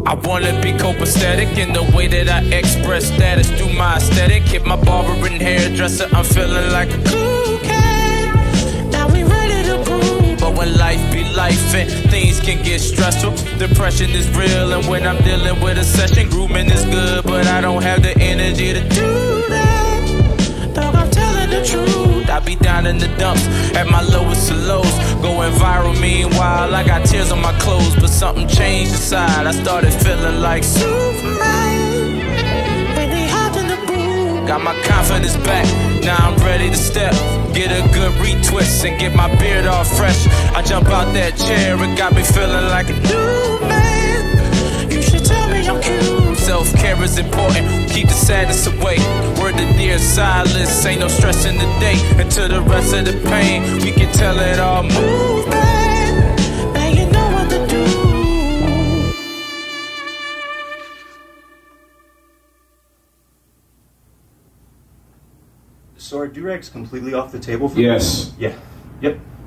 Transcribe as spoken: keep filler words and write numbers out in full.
I wanna be copacetic in the way that I express status through my aesthetic. Hit my barber and hairdresser, I'm feeling like a cool cat. Now we ready to prove. But when life be life and things can get stressful, depression is real, and when I'm dealing with a session, grooming is good, but I don't have the energy to do that. Dog, I'm telling the truth. I be down in the dumps at my lowest of lows, going viral. Meanwhile, I got tears on my clothes, but something changed inside. I started feeling like Superman when they hopped in the booth. Got my confidence back, now I'm ready to step, get a good retwist and get my beard all fresh. I jump out that chair, it got me feeling like a new man. You should tell me I'm cute. Self-care is important, keep the sadness away. Word to dear Silas, ain't no stress in the day. Until the rest of the pain, we can tell it all move, man. Now you know what to do. So are do-rags completely off the table for Yes. you? Yeah. Yep.